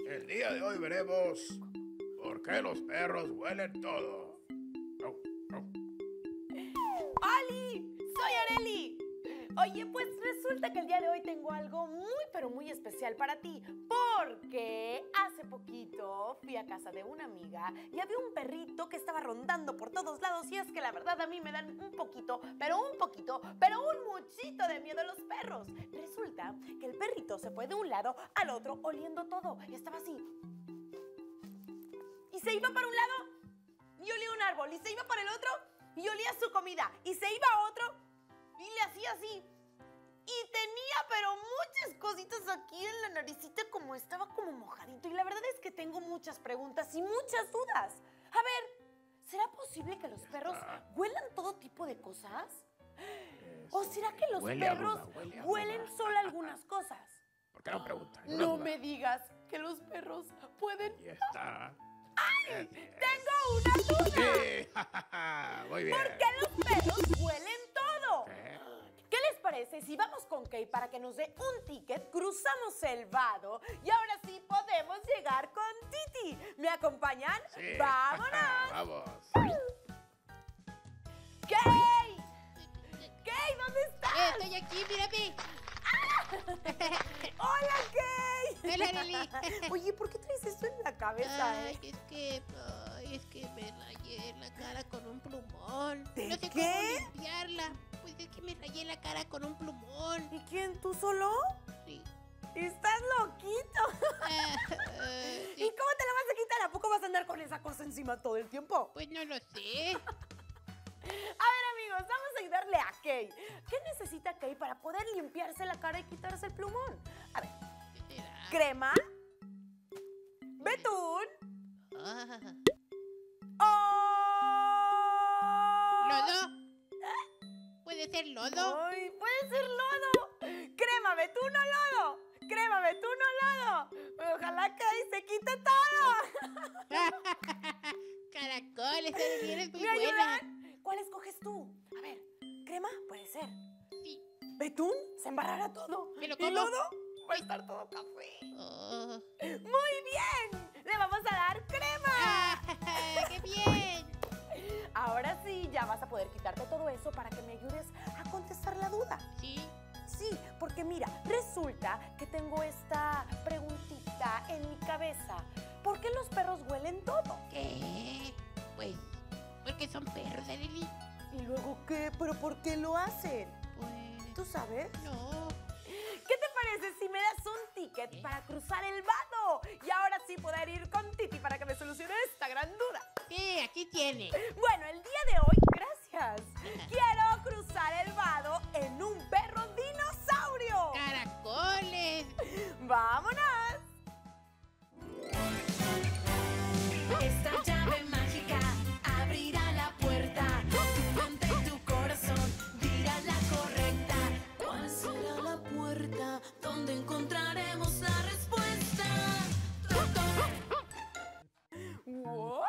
El día de hoy veremos por qué los perros huelen todo. ¡Oli! ¡Soy Arely! Oye, pues resulta que el día de hoy tengo algo muy, pero muy especial para ti. Porque hace poquito fui a casa de una amiga y había un perrito que estaba rondando por todos lados. Y es que la verdad a mí me dan un poquito, pero un muchito de miedo los perros. Resulta que el perrito se fue de un lado al otro oliendo todo. Y estaba así. Y se iba para un lado y olía un árbol. Y se iba para el otro y olía su comida. Y se iba a otro y le hacía así. Y tenía, pero muchas cositas aquí en la naricita, como estaba como mojadito. Y la verdad es que tengo muchas preguntas y muchas dudas. A ver, ¿será posible que los perros huelan todo tipo de cosas? ¿O será que los perros huelen solo algunas cosas? ¿Por qué no preguntas? No me digas que los perros pueden... Ahí está. ¡Ay! ¡Tengo una duda! Sí. Muy bien. ¿Por qué los perros huelen todo? ¿Qué? ¿Qué les parece si vamos con Kay para que nos dé un ticket, cruzamos el vado y ahora sí podemos llegar con Titi? ¿Me acompañan? Sí. ¡Vámonos! Vamos. ¡Kay! ¡Kay, ¿dónde estás? Estoy aquí, mírame. ¡Hola, Kay! Hola, Arely. Oye, ¿por qué traes esto en la cabeza, Ay, es que me rayé la cara con un plumón. ¿De No sé qué? cómo limpiarla. Pues es que me rayé la cara con un plumón. ¿Y quién, tú solo? Sí. ¡Estás loquito! Sí. ¿Y cómo te la vas a quitar? ¿A poco vas a andar con esa cosa encima todo el tiempo? Pues no lo sé. A ver, amigos, vamos a ayudarle a Kay. ¿Qué necesita Kay para poder limpiarse la cara y quitarse el plumón? A ver, ¿Qué será? crema, betún Ah, o... ¿Lodo? ¿Puede ser lodo? ¡Ay, puede ser lodo! ¡Crema, betún o lodo! ¡Crema, betún o lodo! ¡Ojalá Kay se quite todo! Caracoles, Arely, eres muy ¿Me buena. ayudan? ¿Cuál escoges tú? A ver, crema, puede ser. Sí. ¿Betún? Se embarrará todo. ¿Me lo ¿Y como? lodo? Va a estar todo café. Oh. ¡Muy bien! ¡Le vamos a dar crema! Ah, ¡qué bien! Ahora sí, ya vas a poder quitarte todo eso para que me ayudes a contestar la duda. Sí. Sí, porque mira, resulta que tengo esta preguntita en mi cabeza. ¿Por qué los perros huelen todo? ¿Qué? Pues, porque son perros, Arely. ¿Y luego qué? ¿Pero por qué lo hacen? Pues, ¿Tú sabes? no. ¿Qué te parece si me das un ticket para cruzar el vado? Y ahora sí poder ir con Titi para que me solucione esta gran duda. Sí, aquí tiene. Bueno, el día de hoy, gracias. Quiero cruzar el vado en un perro dinosaurio. ¡Caracoles! ¡Vámonos! Esta llave mágica abrirá la puerta. Tu mente y tu corazón dirán la correcta. ¿Cuál será la puerta donde encontraremos la respuesta? ¡Wow!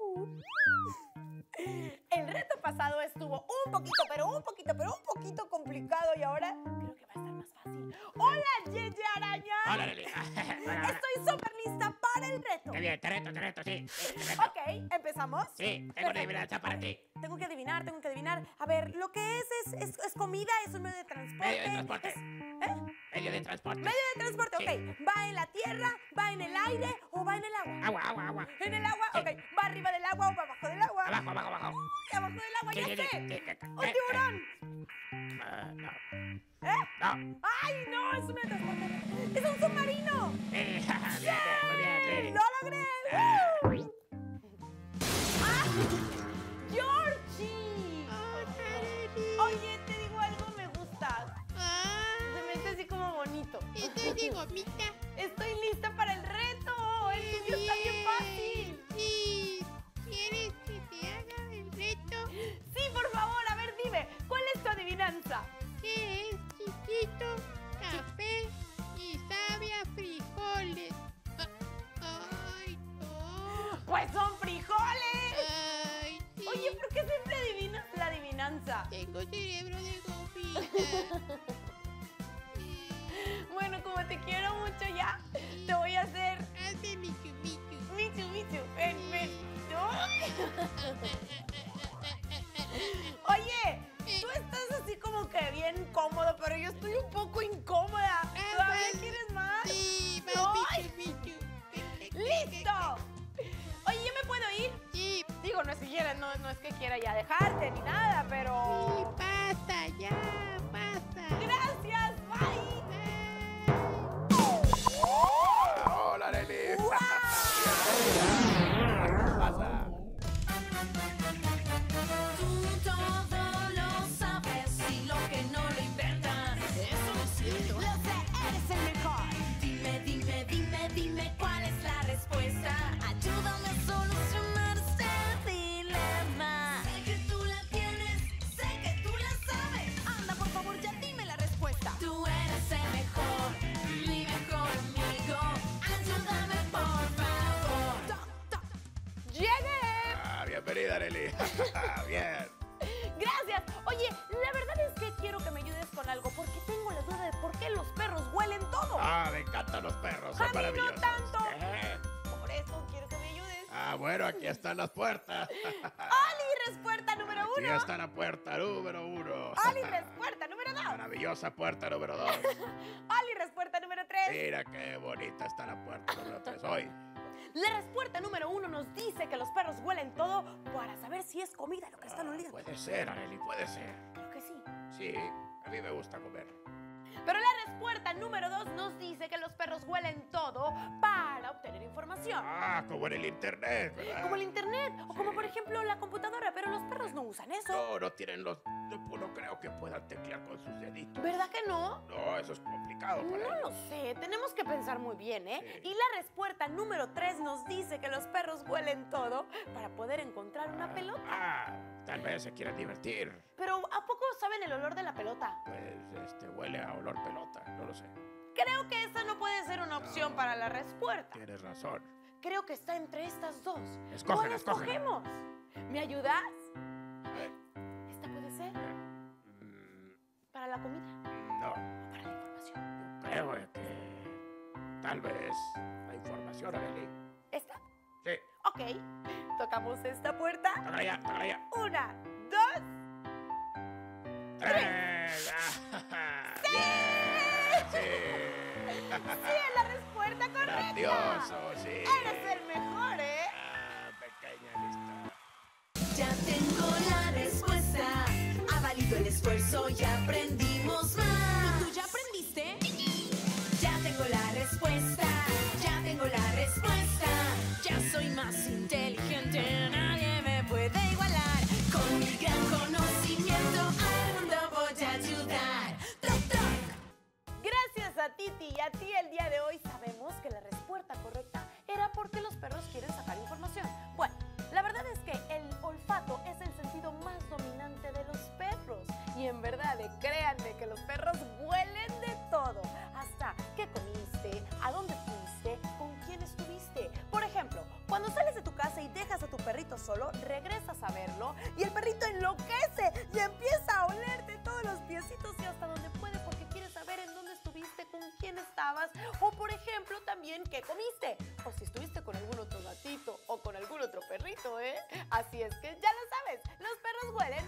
El reto pasado estuvo un poquito complicado y ahora creo que va a estar más fácil. ¡Hola, Yeye Araña! Hola, Arely. Estoy súper lista para el reto. Qué bien, te reto, sí. Ok, ¿empezamos? Sí, tengo una Perfecto. adivinanza para ti. Tengo que adivinar. A ver, lo que es comida, es un medio de transporte. Medio de transporte. ¿Eh? Medio de transporte. Medio de transporte, Sí. ok. ¿Va en la tierra, va en el aire o va en el agua? Agua. En el agua, Sí. ok. ¿Va arriba del agua o va abajo del agua? Abajo. Uy, abajo del agua, ya sé. Sí. ¡Un tiburón! No. ¿Eh? No. ¡Ay, no! Es un medio de transporte. ¡Es un submarino! Muy bien. ¡Lo logré! ¡Woo! ¡Ah! ¡Georgie! Oye, te digo algo, me gustas. Se me hace así como bonito. Estoy de gomita. Estoy lista para el reto. El tuyo está bien fácil. Sí. ¿Quieres que te haga el reto? Sí, por favor, a ver, dime, ¿cuál es tu adivinanza? Que es chiquito, café y sabe a frijoles. Ay, no. Pues son frijoles. Ay, sí. Oye, ¿por qué siempre adivinas la adivinanza? Tengo cerebro de gomita. Bueno, como te quiero mucho ya, te voy a hacer Hazme michu, michu. michu, michu. Ven, ven. Ay. Oye, tú estás así como que bien cómodo, pero yo estoy un poco incómoda. ¿Todavía quieres más? Sí, Ay. michu, michu. ¡Listo! Oye, ¿ya me puedo ir? Sí, Digo, no es que quiera, no es que quiera ya dejarte ni nada, sí, pero... basta, ya, basta. ¡Gracias! ¡Bye! Hola, Arely. ¡Guau! ¿Qué pasa? Tú todo lo sabes y lo que no lo inventas. Eso no es cierto. Lo sé, eres el mejor. Dime, dime, dime, dime cuál es la respuesta. Ayúdame a solucionar este dilema. Sé que tú la tienes, sé que tú la sabes. Anda, por favor, ya dime la respuesta. Tú eres el mejor, mi mejor amigo. Ayúdame, por favor. ¡Toc, toc! ¡Llegué! Bienvenida, Arely. Bien. Gracias. Oye, la verdad es que quiero que me ayudes con algo, porque tengo la duda de por qué los perros huelen todo. Me encantan los perros, A son mí no maravillosos. tanto. ¿Eh? Por eso quiero que me ayudes. Bueno, aquí están las puertas. ¡Oli, respuesta número Aquí 1! está la puerta número 1. ¡Oli, respuesta número 2! Maravillosa puerta número 2. ¡Oli, respuesta número 3! Mira qué bonita está la puerta número 3 hoy. La respuesta número 1 nos dice que los perros huelen todo para saber si es comida lo que están oliendo. Puede ser, Arely, puede ser. Creo que sí. Sí, a mí me gusta comer. Pero la respuesta número 2 nos dice que los perros huelen todo para obtener información. Como en el internet, ¿verdad? Como el internet, o como Sí. por ejemplo la computadora, pero los perros no usan eso. No tienen los... No creo que puedan teclear con sus deditos. ¿Verdad que no? No, eso es complicado para No lo ellos. sé, tenemos que pensar muy bien, ¿eh? Sí. Y la respuesta número 3 nos dice que los perros huelen todo para poder encontrar una pelota. Tal vez se quieran divertir. Pero ¿a poco saben el olor de la pelota? Pues, huele a olor pelota, no lo sé. Creo que esa no puede ser una opción para la respuesta. Tienes razón. Creo que está entre estas dos. Escógela, ¿Cuál escógela. escogemos? ¿Me ayudas? A ver, ¿Esta puede ser mm, para la comida no, o para la información? creo que tal vez la información, Arely. ¿Esta? Sí, Ok. Tocamos esta puerta. tócala ya, tócala ya. 1, 2. 3. ¡Sí! Sí, es la respuesta correcta. ¡Grandioso, sí! Eres el mejor, ¿eh? Pequeña lista. Ya tengo la respuesta. Ha valido el esfuerzo y aprendimos más. ¿Tú ya aprendiste? Ya tengo la respuesta. Ya tengo la respuesta. Ya soy más inteligente. Nadie me puede igualar. Con mi gran conocimiento al mundo voy a ayudar. Toc, toc. Gracias a Titi y a ti el día de hoy sabemos que la respuesta correcta era porque los perros quieren sacar información. Bueno, la verdad es que el olfato es el sentido más dominante de los perros. Y en verdad, créanme que los perros huelen de todo. Hasta qué comiste, a dónde fuiste, con quién estuviste. Por ejemplo, cuando sales de tu casa y dejas a tu perrito solo, regresas a verlo y el perrito enloquece y empieza a olerte todos los piecitos y hasta donde puede porque quiere saber en dónde estuviste, con quién estabas o, por ejemplo, también qué comiste o si estuviste con algún otro gatito o con algún otro perrito, ¿eh? Así es que ya lo sabes, los perros huelen